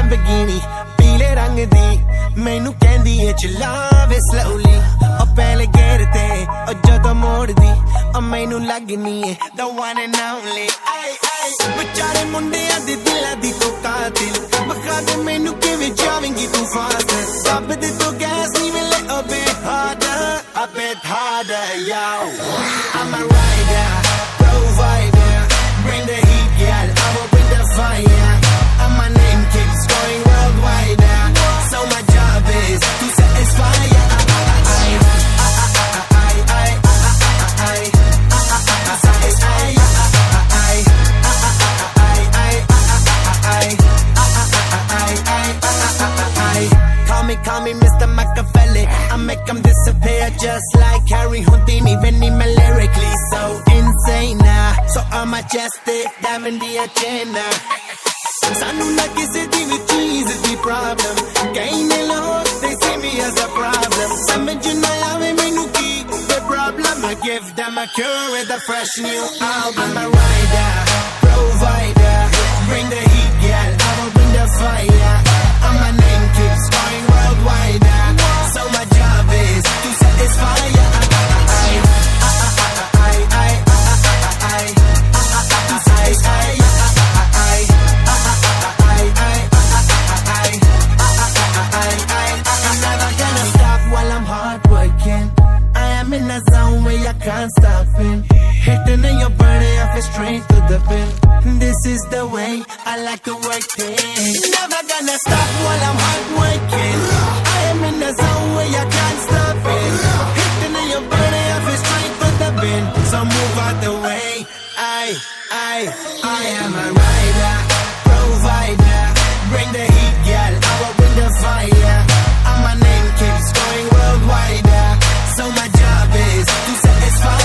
Lamborghini पीले रंग दी मैनू कहंदी है चलावे slowly ओ पहले गेर ते ओ जदों मोड़ दी ओ मैनू लगनी है the one and only बेचारे मुंडियां दी दिलां दी तो कातिल बखा दे मैनू किवें जावेंगी तू फास्ट दब दे तो गैस नी मिले a bit harder yo I'm a rider provider bring the heat girl I will bring the fire and my name keeps going worldwide so my job is to satisfy Call me Mr. Machiavelli I make them disappear just like Harry Houdini Veni me lyrically so insane so I'm majestic diamond the agenda Sanu na kisi di vi cheez di problem Kahin log they see me as a problem Samajh na aave mainu ki the problem I give them a cure with a fresh new album I'm a rider provider bring the heat girl I will bring the fire and my name keeps going worldwide so my job is to satisfy I'm never gonna stop while I'm hard working I am in a zone where I can't stop it hitting and you're burning off it straight to the pin This is the way I like to work it Never gonna stop while I'm hard working I am in the zone where I can't stop it hitting and you're burning off it straight to the bin So move out the way I am a rider provider bring the heat girl I will bring the fire and my name keeps going worldwide so my job is to satisfy